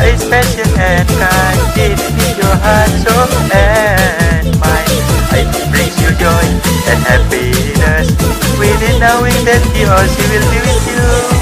is special and kind. It is your heart, soul and mind. It brings you joy and happiness within knowing that he or she will be with you.